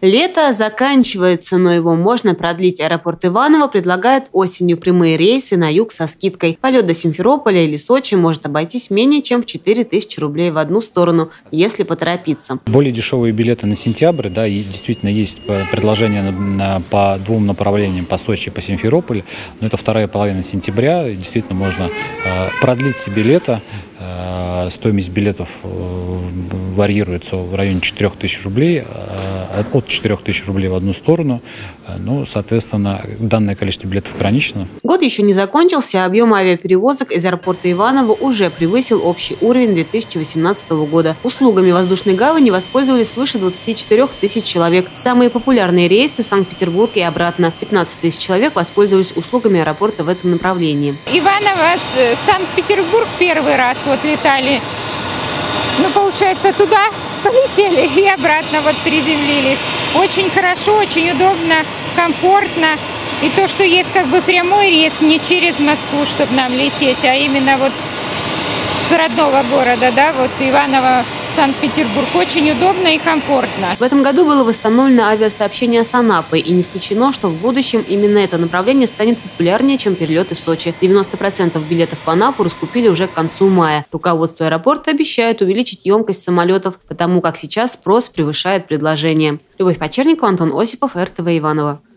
Лето заканчивается, но его можно продлить. Аэропорт Иваново предлагает осенью прямые рейсы на юг со скидкой. Полет до Симферополя или Сочи может обойтись менее чем в 4000 рублей в одну сторону, если поторопиться. Более дешевые билеты на сентябрь, да, и действительно есть предложение по двум направлениям, по Сочи и по Симферополю. Но это вторая половина сентября, и действительно можно продлить себе лето. Стоимость билетов варьируется в районе 4000 рублей, от 4000 рублей в одну сторону. Ну, соответственно, данное количество билетов ограничено. Год еще не закончился, а объем авиаперевозок из аэропорта Иваново уже превысил общий уровень 2018 года. Услугами воздушной гавани воспользовались свыше 24 тысяч человек. Самые популярные рейсы в Санкт-Петербург и обратно. 15 тысяч человек воспользовались услугами аэропорта в этом направлении. Иваново, Санкт-Петербург первый раз вот летали. Ну, получается, туда полетели и обратно вот приземлились. Очень хорошо, очень удобно, комфортно. И то, что есть как бы прямой рейс не через Москву, чтобы нам лететь, а именно вот с родного города, да, вот Иваново, Санкт-Петербург. Очень удобно и комфортно. В этом году было восстановлено авиасообщение с Анапой, и не исключено, что в будущем именно это направление станет популярнее, чем перелеты в Сочи. 90% билетов в Анапу раскупили уже к концу мая. Руководство аэропорта обещает увеличить емкость самолетов, потому как сейчас спрос превышает предложение. Любовь Почерникова, Антон Осипов, РТВ Иваново.